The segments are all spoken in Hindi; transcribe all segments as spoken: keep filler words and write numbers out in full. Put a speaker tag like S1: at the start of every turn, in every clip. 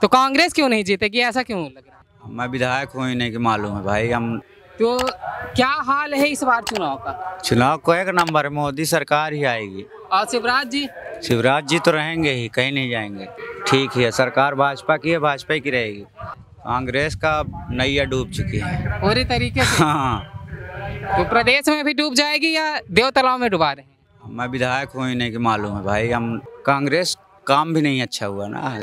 S1: तो कांग्रेस क्यों नहीं जीतेगी, ऐसा क्यों लग रहा है?
S2: मैं विधायक हूँ ही नहीं कि मालूम है भाई। हम
S1: तो क्या हाल है इस बार चुनाव का?
S2: चुनाव को एक नंबर मोदी सरकार ही आएगी।
S1: और शिवराज जी?
S2: शिवराज जी तो रहेंगे ही, कहीं नहीं जाएंगे। ठीक है, सरकार भाजपा की है, भाजपा की रहेगी। कांग्रेस का नैया डूब चुकी है
S1: पूरी तरीके से।
S2: हाँ।
S1: तो प्रदेश में भी डूब जाएगी या देव तालाब में डुबा रहे हैं?
S2: मैं विधायक हूँ ही नहीं कि मालूम है भाई। हम कांग्रेस काम भी नहीं अच्छा हुआ ना।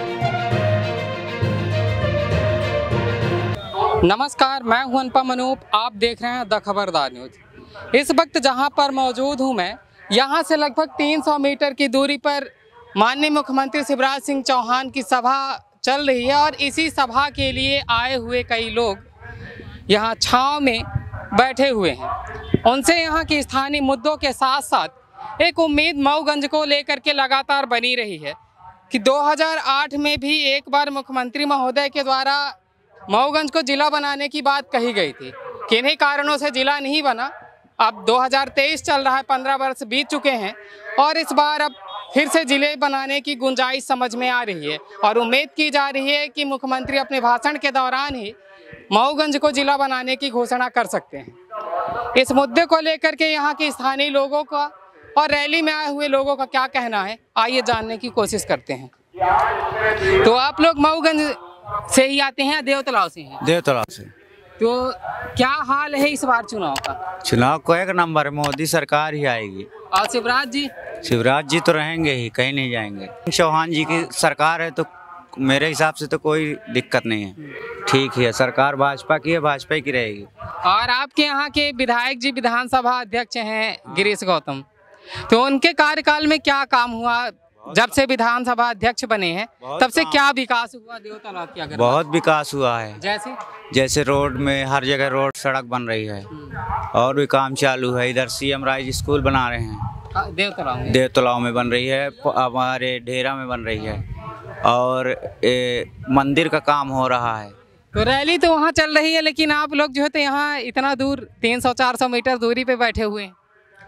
S1: नमस्कार, मैं हूं अनुपम अनूप, आप देख रहे हैं द खबरदार न्यूज। इस वक्त जहां पर मौजूद हूं मैं, यहां से लगभग तीन सौ मीटर की दूरी पर माननीय मुख्यमंत्री शिवराज सिंह चौहान की सभा चल रही है और इसी सभा के लिए आए हुए कई लोग यहां छांव में बैठे हुए हैं। उनसे यहां के स्थानीय मुद्दों के साथ साथ एक उम्मीद मऊगंज को लेकर के लगातार बनी रही है कि दो हज़ार आठ में भी एक बार मुख्यमंत्री महोदय के द्वारा मऊगंज को जिला बनाने की बात कही गई थी। किन्हीं कारणों से जिला नहीं बना। अब दो हज़ार तेईस चल रहा है, पंद्रह वर्ष बीत चुके हैं और इस बार अब फिर से जिले बनाने की गुंजाइश समझ में आ रही है और उम्मीद की जा रही है कि मुख्यमंत्री अपने भाषण के दौरान ही मऊगंज को जिला बनाने की घोषणा कर सकते हैं। इस मुद्दे को लेकर के यहाँ के स्थानीय लोगों का और रैली में आए हुए लोगों का क्या कहना है, आइए जानने की कोशिश करते हैं। तो आप लोग मऊगंज से ही आते हैं या देव तालाब से हैं?
S2: देव तालाब से।
S1: तो क्या हाल है इस बार चुनाव का?
S2: चुनाव को एक नंबर मोदी सरकार ही आएगी।
S1: और शिवराज जी?
S2: शिवराज जी तो रहेंगे ही, कहीं नहीं जाएंगे। चौहान जी की सरकार है तो मेरे हिसाब से तो कोई दिक्कत नहीं है। ठीक है, सरकार भाजपा की है, भाजपा की रहेगी।
S1: और आपके यहाँ के विधायक जी विधानसभा अध्यक्ष हैं गिरीश गौतम, तो उनके कार्यकाल में क्या काम हुआ? जब से विधानसभा अध्यक्ष बने हैं तब से क्या विकास हुआ देव तालाब की? अगर
S2: बहुत विकास हुआ है।
S1: जैसे
S2: जैसे रोड में हर जगह रोड सड़क बन रही है और भी काम चालू है। इधर सीएम राइज स्कूल बना रहे हैं,
S1: देव तालाब में
S2: देव तालाब में बन रही है, हमारे ढेरा में बन रही है और ए, मंदिर का काम हो रहा है।
S1: तो रैली तो वहाँ चल रही है, लेकिन आप लोग जो है तो यहाँ इतना दूर तीन सौ चार सौ मीटर दूरी पे बैठे हुए हैं।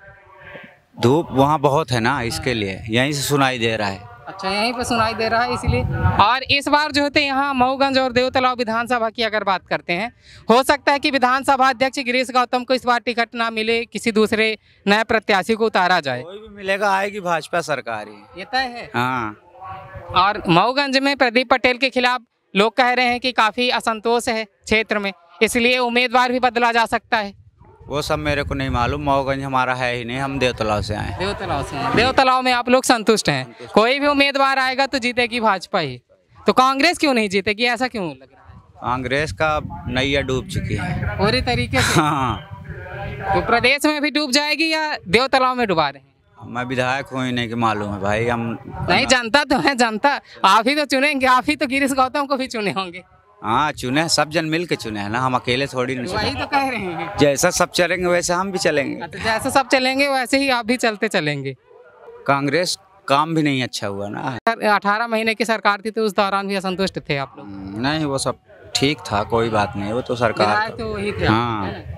S2: धूप वहाँ बहुत है ना, इसके लिए यहीं से सुनाई दे रहा है।
S1: अच्छा, यहीं पे सुनाई दे रहा है इसलिए। और इस बार जो होते यहाँ मऊगंज और देव तालाब विधानसभा की अगर बात करते हैं, हो सकता है कि विधानसभा अध्यक्ष गिरीश गौतम को इस बार टिकट ना मिले, किसी दूसरे नए प्रत्याशी को उतारा जाए।
S2: कोई भी मिलेगा, आएगी भाजपा सरकार ही।
S1: ये तय है।
S2: हाँ।
S1: और मऊगंज में प्रदीप पटेल के खिलाफ लोग कह रहे हैं कि काफ़ी असंतोष है क्षेत्र में, इसलिए उम्मीदवार भी बदला जा सकता है।
S2: वो सब मेरे को नहीं मालूम। मऊगंज हमारा है ही नहीं, हम देव तालाब से आए।
S1: देव तालाब से हैं। देव तालाब में आप लोग संतुष्ट हैं? कोई भी उम्मीदवार आएगा तो जीतेगी भाजपा ही, तो कांग्रेस क्यों नहीं जीतेगी, ऐसा क्यों लग रहा है?
S2: कांग्रेस का नैया डूब चुकी है
S1: पूरी तरीके से।
S2: हाँ।
S1: तो प्रदेश में भी डूब जाएगी या देव तालाब में डुबा रहे हैं?
S2: मैं विधायक हूँ ही नहीं कि मालूम है भाई। हम
S1: नहीं, जनता तो है, जनता आप ही तो चुनेंगे, आप ही तो गिरीश गौतम को भी चुने होंगे।
S2: हाँ, चुने, सब जन मिल के चुने हैं ना, हम अकेले थोड़ी नहीं
S1: वही
S2: चुने।
S1: तो कह रहे हैं।
S2: जैसा सब चलेंगे वैसे हम भी चलेंगे।
S1: तो जैसे सब चलेंगे वैसे ही आप भी चलते चलेंगे।
S2: कांग्रेस काम भी नहीं अच्छा हुआ ना।
S1: अठारह महीने की सरकार थी तो उस दौरान भी असंतुष्ट थे आप लोग?
S2: नहीं, वो सब ठीक था, कोई बात नहीं, वो तो सरकार
S1: तो वही थे।
S2: हाँ।